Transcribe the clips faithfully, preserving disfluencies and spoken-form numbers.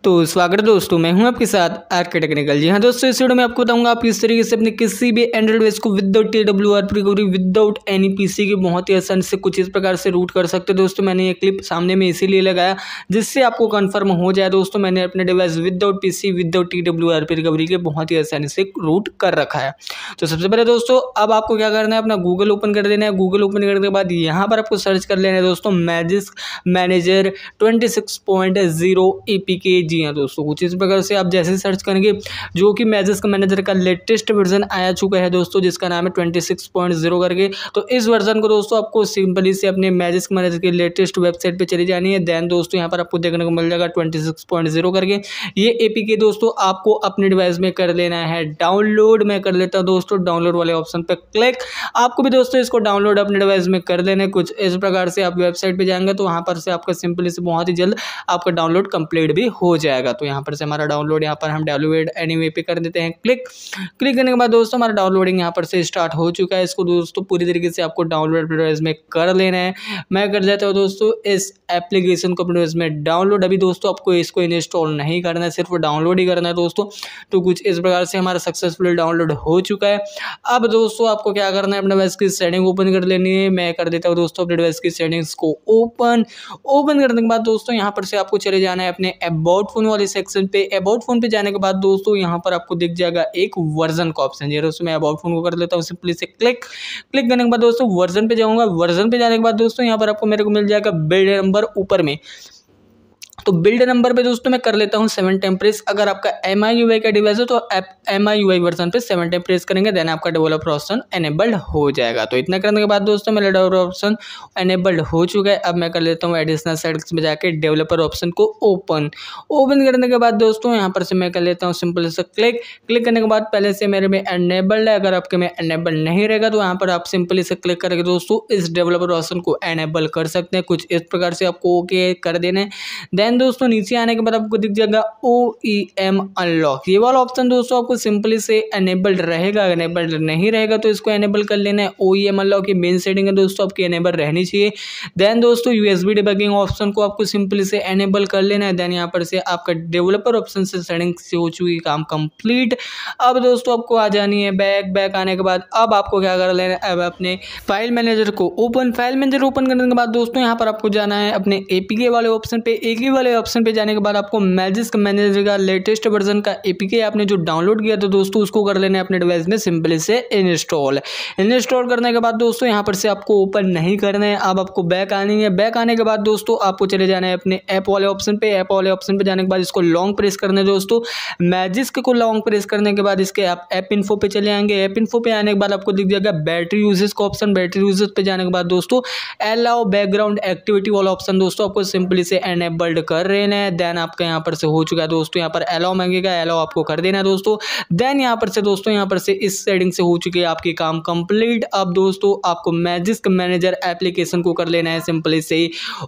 तो स्वागत है दोस्तों, मैं हूं आपके साथ आरके टेक्निकल। जी हां दोस्तों, इस वीडियो में आपको बताऊंगा आप किस तरीके से अपने किसी भी एंड्रॉइड डिवाइस को without T W R recovery without any PC के बहुत ही आसानी से कुछ इस प्रकार से रूट कर सकते हो। दोस्तों मैंने ये क्लिप सामने में इसीलिए लगाया जिससे आपको कंफर्म हो जाए दोस्तों मैंने अपने device without PC without T W R recovery के बहुत ही आसानी से रूट कर रखा है। तो सबसे पहले दोस्तों अब आपको क्या करना है, अपना गूगल ओपन कर देना है। गूगल ओपन करने के बाद यहाँ पर आपको सर्च कर लेना है दोस्तों Magisk manager twenty six point zero A P K. जी हाँ दोस्तों, कुछ इस प्रकार से आप जैसे सर्च करेंगे जो कि मैजिस्क मैनेजर का लेटेस्ट वर्जन आया चुका है दोस्तों, जिसका नाम है ट्वेंटी सिक्स पॉइंट जीरो करके। तो इस वर्जन को दोस्तों आपको सिंपली से अपने मैजिस्क मैनेजर की लेटेस्ट वेबसाइट पे चली जानी है। देन दोस्तों यहाँ पर आपको देखने को मिल जाएगा ट्वेंटी सिक्स पॉइंट जीरो करके। ये एपीके दोस्तों आपको अपने डिवाइस में कर लेना है डाउनलोड। मैं कर लेता हूँ दोस्तों डाउनलोड वाले ऑप्शन पे क्लिक। आपको भी दोस्तों इसको डाउनलोड अपने डिवाइस में कर लेना है। कुछ इस प्रकार से आप वेबसाइट पे जाएंगे तो वहाँ पर से आपका सिंपली से बहुत ही जल्द आपका डाउनलोड कंप्लीट भी हो जाएगा। तो यहाँ पर से हमारा डाउनलोड यहाँ पर हम डाउनलोड एनीवे पे कर देते हैं क्लिक। क्लिक करने के बाद दोस्तों हमारा डाउनलोडिंग यहाँ पर से स्टार्ट हो चुका है। इसको दोस्तों पूरी तरीके से आपको डाउनलोड डिवाइस में कर लेना है। मैं कर देता हूँ दोस्तों इस एप्लीकेशन को अपने डिवाइस में डाउनलोड। अभी दोस्तों आपको इसको इंस्टॉल नहीं करना है, सिर्फ डाउनलोड ही करना है दोस्तों। तो कुछ इस प्रकार से हमारा सक्सेसफुल डाउनलोड हो चुका है। अब दोस्तों आपको क्या करना है, अपने डिवाइस की सेटिंग ओपन कर लेनी है। मैं कर देता हूँ दोस्तों अपने डिवाइस की सेटिंग्स को ओपन। ओपन करने के बाद दोस्तों यहाँ पर से आपको चले जाना है अपने अबाउट फोन वाले सेक्शन पे। अबाउट फोन पे जाने के बाद दोस्तों यहाँ पर आपको दिख जाएगा एक वर्जन का ऑप्शन। ये दोस्तों मैं अबाउट फोन को कर लेता हूँ सिंपली से क्लिक। क्लिक करने के बाद दोस्तों वर्जन पे जाऊँगा। वर्जन पे जाने के बाद दोस्तों यहाँ पर आपको मेरे को मिल जाएगा बिल्ड नंबर ऊपर में। तो बिल्ड नंबर पे दोस्तों मैं कर लेता हूँ सेवन टाइम प्रेस। अगर आपका एम आई यू आई का डिवाइस है तो M I U I version पे सेवन टाइम प्रेस करेंगे, देन आपका डेवलपर ऑप्शन एनेबल्ड हो जाएगा। तो इतना करने के बाद दोस्तों मेरा डेवलपर ऑप्शन एनेबल्ड हो चुका है। अब मैं कर लेता हूँ एडिशनल सेटिंग्स में जाके डेवलपर ऑप्शन को ओपन। ओपन करने के बाद दोस्तों यहाँ पर से मैं कर लेता हूँ सिंपल से क्लिक। क्लिक करने के बाद पहले से मेरे में एनेबल्ड है, अगर आपके में एनेबल नहीं रहेगा तो यहाँ पर आप सिंपली से क्लिक करके दोस्तों इस डेवलपर ऑप्शन को एनेबल कर सकते हैं। कुछ इस प्रकार से आपको ओके कर देना है। देन दोस्तों नीचे आने के बाद आपको दिख जाएगा ओ ई एम अनलॉक। ये वाला ऑप्शन दोस्तों आपको सिंपली से एनेबल्ड रहेगा, एनेबल्ड नहीं रहेगा तो इसको एनेबल कर लेना है। ओ ई एम अनलॉक की मेन सेटिंग है दोस्तों आपकी एनेबल रहनी चाहिए। देन दोस्तों यूएसबी डिबगिंग ऑप्शन को आपको सिंपली से एनेबल कर लेना है। देन यहाँ पर से आपका डेवलपर ऑप्शन से सेटिंग से हो चुकी काम कंप्लीट। अब दोस्तों आपको आ जानी है बैक। बैक आने के बाद अब आपको क्या कर लेना है, अब अपने फाइल मैनेजर को ओपन। फाइल मैनेजर ओपन करने के बाद दोस्तों यहाँ पर आपको जाना है अपने एपीके वाले ऑप्शन पे। एपीके वाले ऑप्शन पे जाने के बाद आपको मैजिस्क मैनेजर का लेटेस्ट वर्जन का एपीके आपने जो डाउनलोड किया था दोस्तों उसको कर लेना है अपने डिवाइस में सिंपली से इंस्टॉल। इंस्टॉल करने के बाद दोस्तों यहाँ पर से आपको ओपन नहीं करना है। अब आपको बैक आनी है। बैक आने के बाद दोस्तों आपको चले जाना है अपने ऐप वाले ऑप्शन पे। ऐप वाले ऑप्शन पे जाने के बाद इसको लॉन्ग प्रेस करना है दोस्तों। मैजिस्क को लॉन्ग प्रेस करने के बाद इसके आप ऐप इन्फो पे चले आएंगे। ऐप इन्फो पे आने के बाद आपको दिख जाएगा बैटरी यूजेस का ऑप्शन। बैटरी यूजेस पे जाने के बाद दोस्तों अलाउ बैकग्राउंड एक्टिविटी वाला ऑप्शन दोस्तों आपको सिंपली से एनेबल्ड कर लेना है। देन आपका यहाँ पर से हो चुका है दोस्तों, यहाँ पर अलाउ मांगेगा, अलाउ आपको कर देना है दोस्तों। देन यहाँ पर से दोस्तों यहाँ पर से इस सेटिंग से हो चुकी है आपकी काम कंप्लीट। अब दोस्तों आपको मैजिस्क मैनेजर एप्लीकेशन को कर लेना है सिंपली से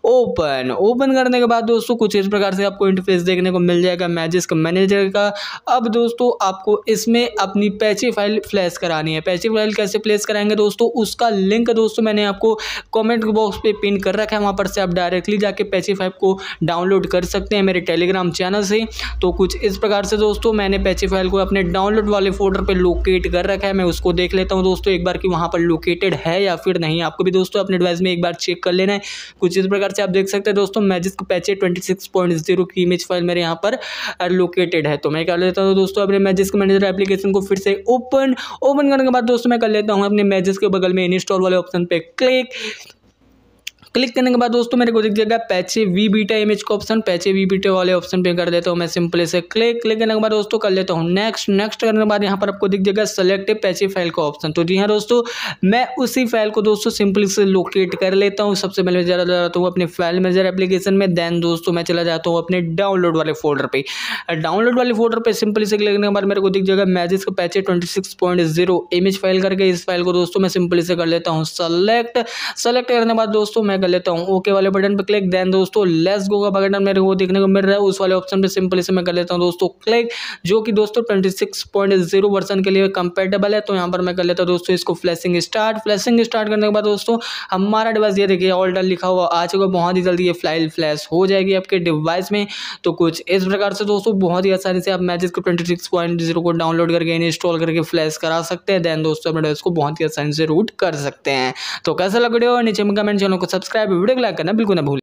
ओपन। ओपन करने के बाद दोस्तों कुछ इस प्रकार से आपको इंटरफेस देखने को मिल जाएगा मैजिस्क मैनेजर का। अब दोस्तों आपको इसमें अपनी पैची फाइल फ्लैश करानी है। पैची फाइल कैसे फ्लैश कराएंगे दोस्तों, उसका लिंक दोस्तों मैंने आपको कमेंट बॉक्स पे पिन कर रखा है, वहां पर से आप डायरेक्टली जाके पैची फाइल को डाउनलोड कर सकते हैं मेरे टेलीग्राम चैनल से। तो कुछ इस प्रकार से दोस्तों मैंने पैची फाइल को अपने डाउनलोड वाले फोल्डर पे लोकेट कर रखा है। मैं उसको देख लेता हूं दोस्तों एक बार कि वहां पर लोकेटेड है या फिर नहीं। आपको भी दोस्तों अपने डिवाइस में एक बार चेक कर लेना है। कुछ इस प्रकार से आप देख सकते हैं दोस्तों Magisk patched twenty six point zero की इमेज फाइल मेरे यहाँ पर लोकेटेड है। तो मैं कर लेता हूँ दोस्तों अपने मैजिस्क मैनेजर एप्लीकेशन को फिर से ओपन। ओपन करने के बाद दोस्तों मैं कर लेता हूँ अपने मैजिस्क के बगल में इंस्टॉल वाले ऑप्शन पे क्लिक। क्लिक करने के बाद दोस्तों मेरे को दिख जाएगा पैचे वी बीटा इमेज का ऑप्शन। पैचे वी बीटा वाले ऑप्शन पे कर देता हूँ मैं सिंपली से क्लिक। क्लिक करने के बाद दोस्तों कर लेता हूँ नेक्स्ट। नेक्स्ट करने के बाद यहाँ पर आपको दिख जाएगा सेलेक्ट पैचे फाइल का ऑप्शन। तो जी हाँ दोस्तों मैं उसी फाइल को दोस्तों सिंपली से लोकेट कर लेता हूँ। सबसे पहले चला जाता हूँ अपने फाइल मैनेजर एप्लीकेशन में। देन दोस्तों मैं चला जाता हूँ अपने डाउनलोड वाले फोल्डर पे। डाउनलोड वाले फोल्डर पे सिंपली से क्लिक करने के बाद मेरे को दिख जाएगा Magisk patch twenty six point zero image file करके। इस फाइल को दोस्तों मैं सिंपली से कर लेता हूँ सेलेक्ट। सेलेक्ट करने के बाद दोस्तों मैं मैं कर लेता हूँ ओके वाले बटन पर क्लिक। देन दोस्तों लेट्स गो का बटन मेरे को देखने को मिल रहा है, उस वाले ऑप्शन पे सिंपली से मैं कर लेता हूँ दोस्तों क्लिक, जो कि दोस्तों twenty six point zero version के लिए कंपेटेबल है। तो यहाँ पर मैं कर लेता हूँ दोस्तों इसको फ्लैशिंग स्टार्ट। फ्लैशिंग स्टार्ट करने के बाद दोस्तों हमारा डिवाइस ये देखिए ऑल डन लिखा हुआ आ चुका, बहुत ही जल्दी ये फाइल फ्लैश हो जाएगी आपके डिवाइस में। तो कुछ इस प्रकार से दोस्तों बहुत ही आसानी से आप मैजिक को ट्वेंटी सिक्स पॉइंट ज़ीरो को डाउनलोड करके इंस्टॉल करके फ्लैश करा सकते हैं। देन दोस्तों अपने डिवाइस को बहुत ही आसानी से रूट कर सकते हैं। तो कैसा लग वीडियो नीचे में कमेंट, चैनल को सब्सक्राइब, वीडियो को लाइक करना बिल्कुल ना भूलें।